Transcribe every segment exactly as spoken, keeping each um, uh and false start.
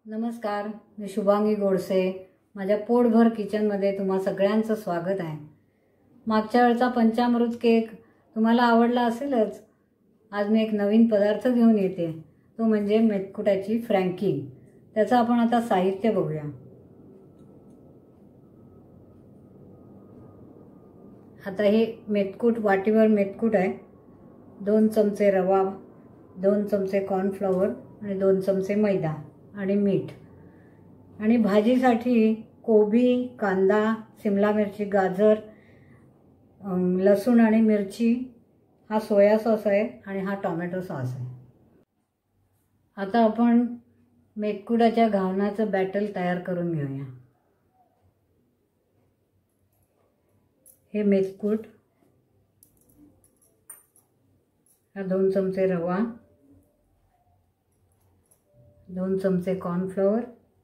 नमस्कार, मी शुभांगी गोडसे. माझ्या पोटभर किचनमध्ये तुम्हा सगळ्यांचं स्वागत आहे. मागच्या वेळचा पंचामृत केक तुम्हाला आवडला असेलच. आज मी एक नवीन पदार्थ घेऊन येते, तो म्हणजे मेथकुटाची फ्रँकी. त्याचं आपण आता साहित्य बघूया. आता हे मेथकूट, वाटीवर मेथकूट आहे. दोन चमचे रवा, दोन चमचे कॉर्नफ्लॉवर आणि दोन चमचे मैदा आणि मीठ. आणि भाजीसाठी कोबी, कांदा, शिमला मिरची, गाजर, लसूण आणि मिरची. हा सोया सॉस आहे आणि हा टोमॅटो सॉस आहे. आता आपण मेथकुटाच्या घावनाचं बॅटर तयार करून घेऊया. हे मेथकूट, हा दोन चमचे रवा, दोन चमचे कॉर्नफ्लॉवर,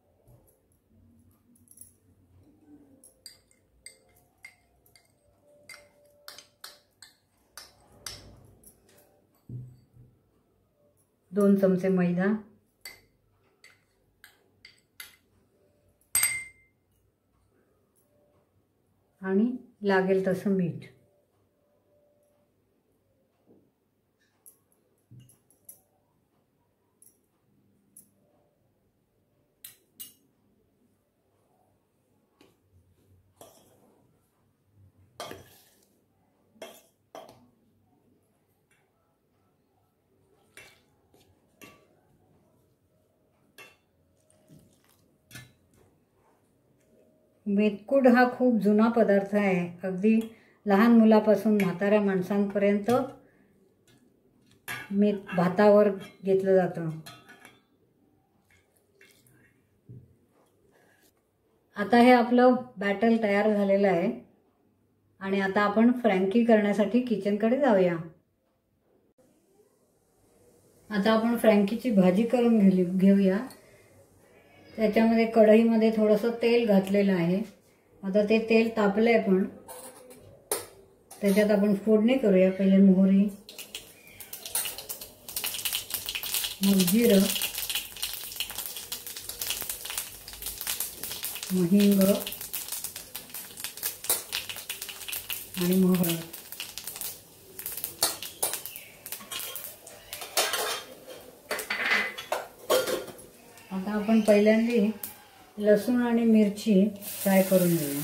दोन चमचे मैदा आणि लागेल तसं मीठ. मेथकूट हा खूप जुना पदार्थ आहे. अगदी लहान मुलापासून म्हाताऱ्या माणसांपर्यंत मेथ भातावर घेतलं जातं. आता हे आपलं बॅटर तयार झालेलं आहे आणि आता आपण फ्रँकी करण्यासाठी किचनकडे जाऊया. आता आपण फ्रँकीची भाजी करून घेली घेऊया. त्याच्यामध्ये कढईमध्ये थोडंसं तेल घातलेलं आहे. आता ते तेल तापलंय, पण त्याच्यात आपण फोडणी करूया. पहिले मोहरी, मग जिरं, मग हिंग आणि मग हळद. आता आपण पहिल्यांदा लसूण आणि मिरची फ्राय करून घेऊया.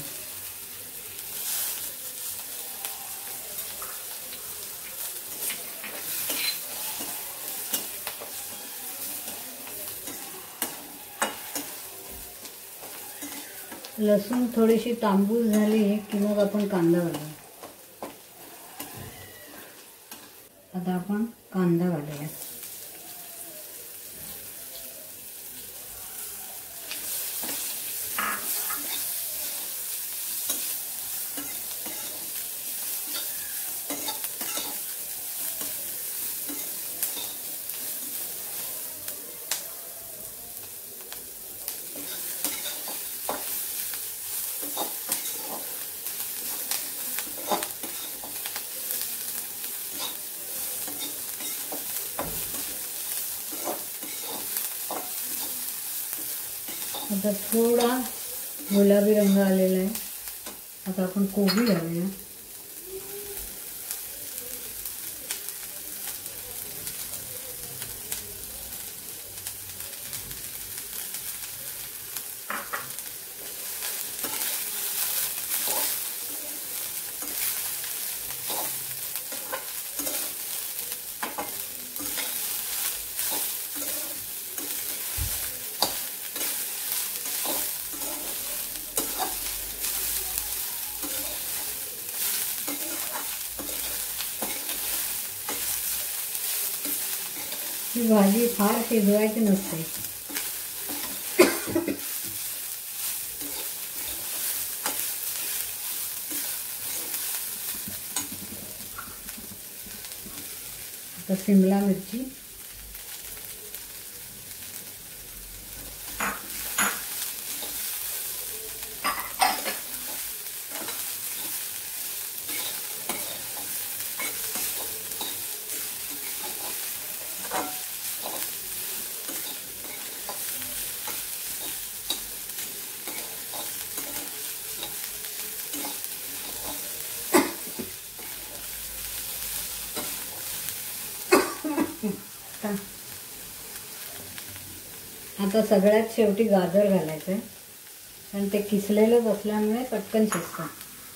लसूण थोडीशी तांबूस झाली की मग आपण कांदा घालूया. आता आपण कांदा घालूया. आता थोडा गुलाबी रंग आलेला आहे. आता आपण कोबी घालूया. ही भाजी फार शिजवायची नसते. आता शिमला मिरची, आता सगळ्यात शेवटी गाजर घालायचं आहे, कारण ते किसलेलंच असल्यामुळे पटकन शिजतं.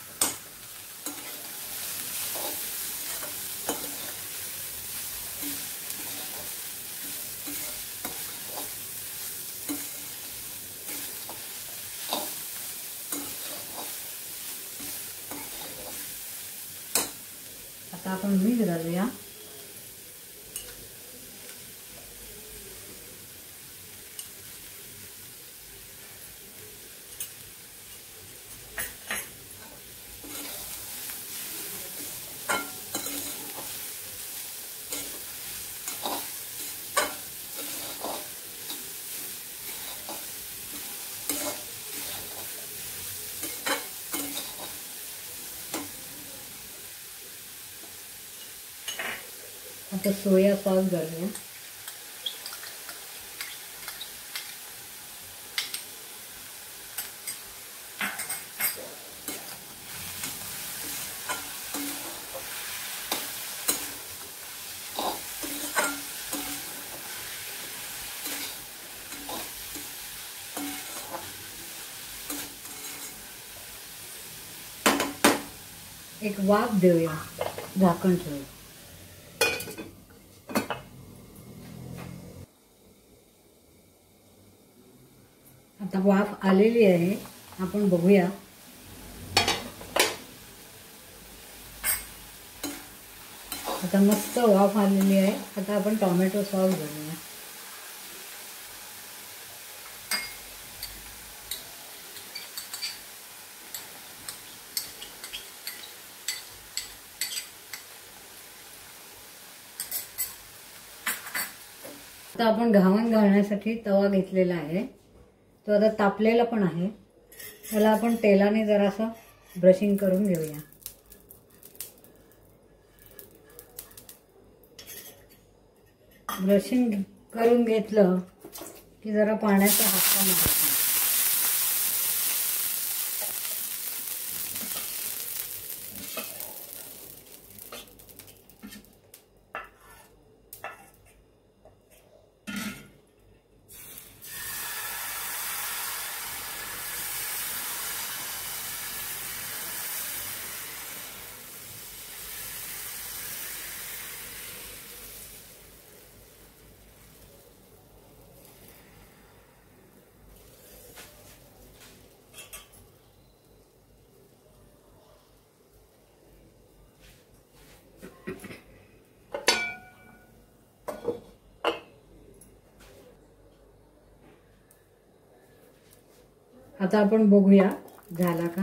आता आपण मीठ घालूया. आता सोया सॉस घालूया. एक वाफ देऊया, झाकण ठेवूया. आता वाफ आलेली आहे, आपण बघूया. आता मस्त वाफ आलेली आहे. आता आपण टोमॅटो सॉस घालूया. आता आपण घावन घालण्यासाठी तवा घेतलेला आहे. तो आता तापलेला पण आहे. त्याला आपण तेलाने जरासं ब्रशिंग करून घेऊया. ब्रशिंग करून घेतलं की जरा पाण्याचा हातचा मारायचा. आता आपण बघूया झाला का.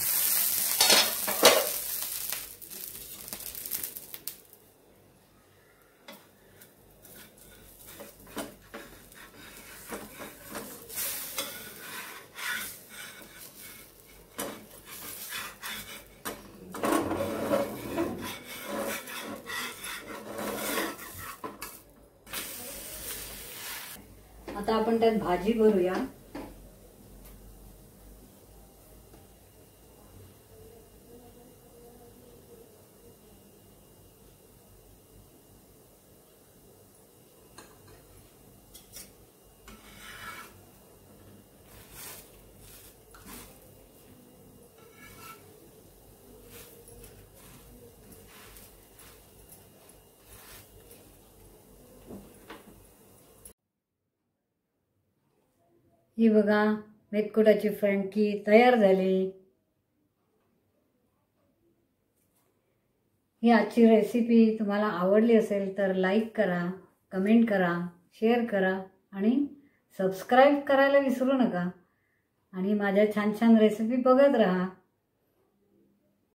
आता आपण त्यात भाजी भरूया. ही बघा मेथकुटाची फ्रँकी तयार झाली. ही आजची रेसिपी तुम्हाला आवडली असेल तर लाईक करा, कमेंट करा, शेअर करा आणि सबस्क्राईब करायला विसरू नका. आणि माझ्या छान छान रेसिपी बघत राहा.